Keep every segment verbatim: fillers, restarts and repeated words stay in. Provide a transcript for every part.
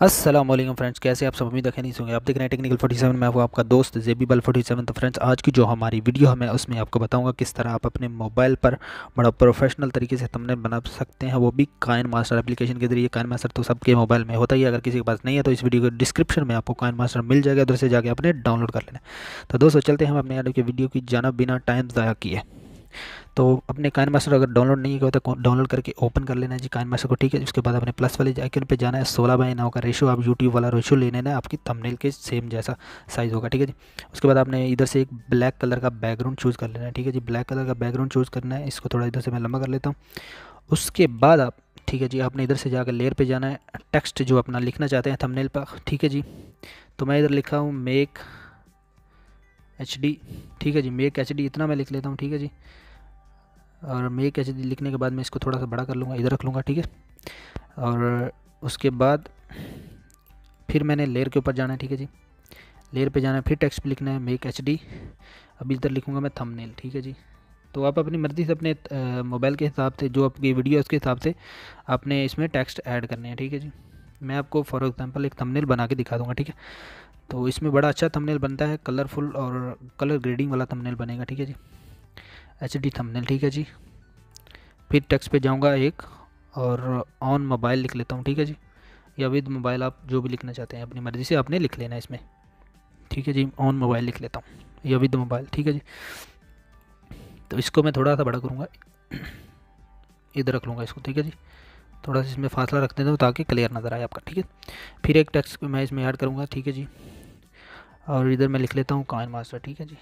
अस्सलाम वालेकुम फ्रेंड्स, कैसे आप सब? उम्मीद है नहीं होंगे। आप देख रहे हैं टेक्निकल फोर्टी सेवन में, वो आपका दोस्त जेबी बल फोर्टी सेवन। तो फ्रेंड्स, आज की जो हमारी वीडियो है मैं उसमें आपको बताऊंगा किस तरह आप अपने मोबाइल पर बड़ा प्रोफेशनल तरीके से थंबनेल बना सकते हैं, वो भी काइन मास्टर एप्लीकेशन के जरिए। काइन मास्टर तो सबके मोबाइल में होता ही है, अगर किसी के पास नहीं है तो इस वीडियो के डिस्क्रिप्शन में आपको काइन मास्टर मिल जाएगा, उधर से जाके अपने डाउनलोड कर लेना। तो दोस्तों, चलते हैं हम अपने आज की वीडियो की जानब बिना टाइम ज़ाया किए। तो अपने काइन मास्टर अगर डाउनलोड नहीं किया तो डाउनलोड करके ओपन कर लेना है जी काइन मास्टर को, ठीक है। उसके बाद अपने प्लस वाले आइकन पे जाना है, सोलह बाई नौ का रेशो, आप यूट्यूब वाला रेशो ले लेना है, आपकी थंबनेल के सेम जैसा साइज़ होगा, ठीक है जी। उसके बाद आपने इधर से एक ब्लैक कलर का बैकग्राउंड चूज़ कर लेना है, ठीक है जी। ब्लैक कलर का बैकग्राउंड चूज़ करना है, इसको थोड़ा इधर से मैं लंबा कर लेता हूँ। उसके बाद आप, ठीक है जी, आपने इधर से जाकर लेयर पे जाना है, टेक्स्ट जो अपना लिखना चाहते हैं थंबनेल पर, ठीक है जी। तो मैं इधर लिखा हूँ मेक एच डी, ठीक है जी, मेक एच डी इतना मैं लिख लेता हूँ, ठीक है जी। और मेक एच डी लिखने के बाद मैं इसको थोड़ा सा बड़ा कर लूँगा, इधर रख लूँगा, ठीक है। और उसके बाद फिर मैंने लेयर के ऊपर जाना है, ठीक है जी। लेयर पे जाना है, फिर टेक्स्ट पे लिखना है मेक एच डी, अभी इधर लिखूँगा मैं थंबनेल, ठीक है जी। तो आप अपनी मर्ज़ी से अपने मोबाइल के हिसाब से, जो आपकी वीडियो है उसके हिसाब से आपने इसमें टेक्स्ट ऐड करने हैं, ठीक है जी। मैं आपको फॉर एग्जांपल एक थंबनेल बना के दिखा दूँगा, ठीक है। तो इसमें बड़ा अच्छा थंबनेल बनता है, कलरफुल और कलर ग्रेडिंग वाला थंबनेल बनेगा, ठीक है जी। एच डी थंबनेल, ठीक है जी। फिर टेक्स्ट पे जाऊंगा एक, और ऑन मोबाइल लिख लेता हूँ, ठीक है जी। या विद मोबाइल, आप जो भी लिखना चाहते हैं अपनी मर्ज़ी से आपने लिख लेना है इसमें, ठीक है जी। ऑन मोबाइल लिख लेता हूँ या विद मोबाइल, ठीक है जी। तो इसको मैं थोड़ा सा बड़ा करूँगा, इधर रख लूँगा इसको, ठीक है जी। थोड़ा सा इसमें फासला रख देता हूँ ताकि क्लियर नज़र आए आपका, ठीक है। फिर एक टेक्स्ट मैं इसमें ऐड करूँगा, ठीक है जी। और इधर मैं लिख लेता हूँ काइन मास्टर, ठीक है जी,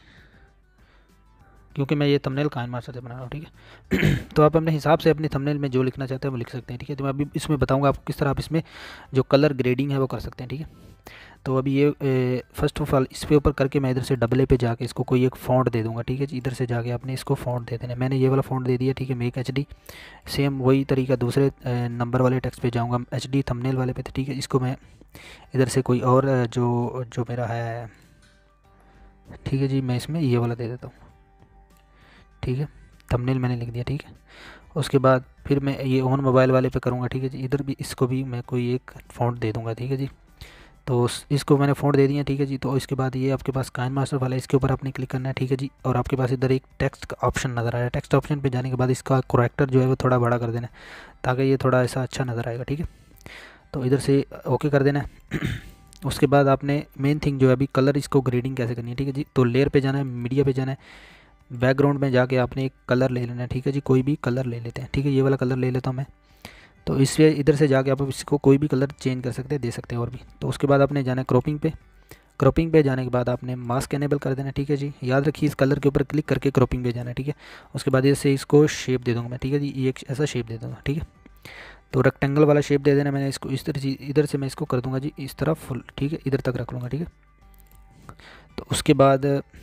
क्योंकि मैं ये थंबनेल काइन मास्टर से बना रहा हूँ, ठीक है। तो आप अपने हिसाब से अपने थंबनेल में जो लिखना चाहते हैं वो लिख सकते हैं, ठीक है। तो मैं अभी इसमें बताऊंगा आपको किस तरह आप इसमें जो कलर ग्रेडिंग है वो कर सकते हैं, ठीक है। तो अभी ये फर्स्ट ऑफ ऑल इस पे ऊपर करके मैं इधर से डबल ए पे जाके इसको कोई एक फ़ॉन्ट दे दूंगा, ठीक है जी। इधर से जाके आपने इसको फ़ॉन्ट दे देना है, मैंने ये वाला फ़ॉन्ट दे दिया, ठीक है, मेक एच डी। सेम वही तरीका दूसरे नंबर वाले टेक्स्ट पे जाऊँगा, एच डी थंबनेल वाले पे, ठीक है। इसको मैं इधर से कोई और जो जो मेरा है, ठीक है जी, मैं इसमें ये वाला दे देता हूँ, ठीक है। थंबनेल मैंने लिख दिया, ठीक है। उसके बाद फिर मैं ये ऑन मोबाइल वाले पे करूँगा, ठीक है जी। इधर भी इसको भी मैं कोई एक फ़ॉन्ट दे दूँगा, ठीक है जी। तो इसको मैंने फ़ॉन्ट दे दिया, ठीक है जी। तो इसके बाद ये आपके पास काइन मास्टर वाला है, इसके ऊपर आपने क्लिक करना है, ठीक है जी। और आपके पास इधर एक टेक्स्ट का ऑप्शन नज़र आ रहा है, टेक्स्ट ऑप्शन पे जाने के बाद इसका करेक्टर जो है वो थोड़ा बड़ा कर देना है ताकि ये थोड़ा ऐसा अच्छा नज़र आएगा, ठीक है। तो इधर से ओके कर देना है। उसके बाद आपने मेन थिंग जो है अभी कलर, इसको ग्रेडिंग कैसे करनी है, ठीक है जी। तो लेयर पे जाना है, मीडिया पे जाना है, बैकग्राउंड में जाके आपने एक कलर ले लेना है, ठीक है जी। कोई भी कलर ले लेते हैं, ठीक है, ये वाला कलर ले लेता हूँ मैं। तो इससे इधर से जाके आप इसको कोई भी कलर चेंज कर सकते हैं, दे सकते हैं और भी। तो उसके बाद आपने जाना है क्रॉपिंग पे, क्रॉपिंग पे जाने के बाद आपने मास्क एनेबल कर देना है, ठीक है जी। याद रखिए इस कलर के ऊपर क्लिक करके क्रॉपिंग पे जाना है, ठीक है। उसके बाद इससे इसको शेप दे दूँगा मैं, ठीक है जी, ये एक ऐसा शेप दे दूँगा, ठीक है। तो रेक्टेंगल वाला शेप दे देना मैंने इसको, इस तरह से इधर से मैं इसको कर दूँगा जी इस तरह फुल, ठीक है, इधर तक रख लूँगा, ठीक है। तो उसके बाद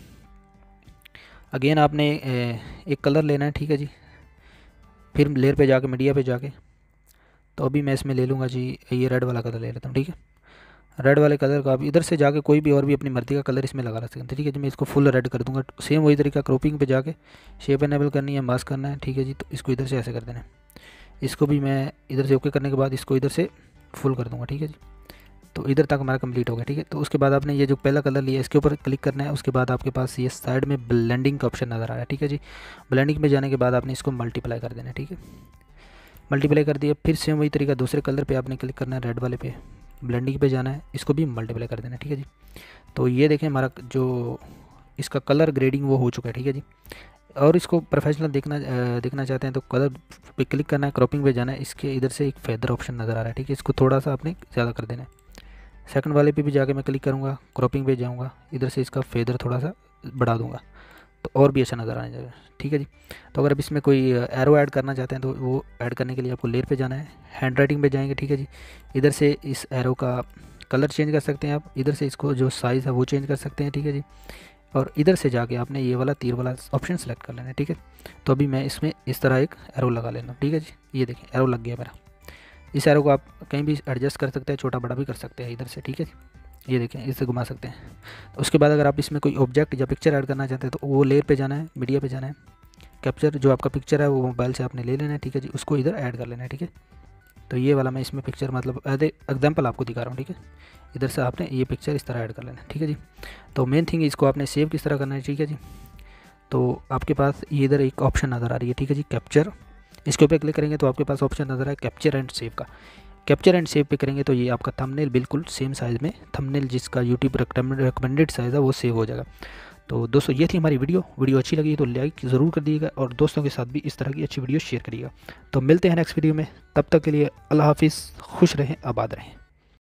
अगेन आपने एक कलर लेना है, ठीक है जी। फिर लेयर पे जाके मीडिया पे जाके, तो अभी मैं इसमें ले लूँगा जी, ये रेड वाला कलर ले लेता हूँ, ठीक है। रेड वाले कलर का आप इधर से जाके कोई भी और भी अपनी मर्ज़ी का कलर इसमें लगा सकते हैं, ठीक है जी। मैं इसको फुल रेड कर दूँगा, सेम वही तरीका क्रॉपिंग पे जाके शेप एनेबल करनी है, मास्क करना है, ठीक है जी। तो इसको इधर से ऐसे कर देना है, इसको भी मैं इधर से ओके करने के बाद इसको इधर से फुल कर दूँगा, ठीक है जी। तो इधर तक हमारा कंप्लीट हो गया, ठीक है। तो उसके बाद आपने ये जो पहला कलर लिया इसके ऊपर क्लिक करना है। उसके बाद आपके पास ये साइड में ब्लेंडिंग का ऑप्शन नज़र आ रहा है, ठीक है जी। ब्लेंडिंग में जाने के बाद आपने इसको मल्टीप्लाई कर देना है, ठीक है। मल्टीप्लाई कर दिया, फिर सेम वही तरीका दूसरे कलर पे आपने क्लिक करना है, रेड वाले पे ब्लेंडिंग पे जाना है, इसको भी मल्टीप्लाई कर देना है, ठीक है जी। तो ये देखें हमारा जो इसका कलर ग्रेडिंग वो हो चुका है, ठीक है जी। और इसको प्रोफेशनल देखना देखना चाहते हैं तो कलर पे क्लिक करना है, क्रॉपिंग पे जाना है, इसके इधर से एक फेदर ऑप्शन नज़र आ रहा है, ठीक है। इसको थोड़ा सा आपने ज़्यादा कर देना है। सेकंड वाले पे भी जाके मैं क्लिक करूँगा, क्रॉपिंग पे जाऊँगा, इधर से इसका फेदर थोड़ा सा बढ़ा दूँगा तो और भी अच्छा नज़र आने जाएगा, ठीक है जी। तो अगर आप इसमें कोई एरो ऐड करना चाहते हैं तो वो ऐड करने के लिए आपको लेयर पे जाना है, हैंड राइटिंग पे जाएंगे, ठीक है जी। इधर से इस एरो का कलर चेंज कर सकते हैं आप, इधर से इसको जो साइज़ है वो चेंज कर सकते हैं, ठीक है जी। और इधर से जाके आपने ये वाला तीर वाला ऑप्शन सेलेक्ट कर लेना है, ठीक है। तो अभी मैं इसमें इस तरह एक एरो लगा लेना, ठीक है जी। ये देखिए एरो लग गया मेरा। इस एरो को आप कहीं भी एडजस्ट कर सकते हैं, छोटा बड़ा भी कर सकते हैं इधर से, ठीक है। ये देखें इससे घुमा सकते हैं। तो उसके बाद अगर आप इसमें कोई ऑब्जेक्ट या पिक्चर ऐड करना चाहते हैं तो वो लेयर पे जाना है, मीडिया पे जाना है, कैप्चर जो आपका पिक्चर है वो मोबाइल से आपने ले लेना है, ठीक है जी। उसको इधर ऐड कर लेना है, ठीक है। तो ये वाला मैं इसमें पिक्चर मतलब एज एग्जाम्पल आपको दिखा रहा हूँ, ठीक है। इधर से आपने ये पिक्चर इस तरह ऐड कर लेना, ठीक है जी। तो मेन थिंग इसको आपने सेव किस तरह करना है, ठीक है जी। तो आपके पास ये इधर एक ऑप्शन नज़र आ रही है, ठीक है जी, कैप्चर। इसके ऊपर क्लिक करेंगे तो आपके पास ऑप्शन नज़र आ रहा है कैप्चर एंड सेव का। कैप्चर एंड सेव पे करेंगे तो ये आपका थंबनेल बिल्कुल सेम साइज़ में, थंबनेल जिसका यूट्यूब रिकमेंडेड साइज़ है वो सेव हो जाएगा। तो दोस्तों ये थी हमारी वीडियो वीडियो अच्छी लगी तो लाइक ज़रूर कर दीजिएगा और दोस्तों के साथ भी इस तरह की अच्छी वीडियो शेयर करिएगा। तो मिलते हैं नेक्स्ट वीडियो में, तब तक के लिए अल्लाह हाफिज़, खुश रहें, आबाद रहें।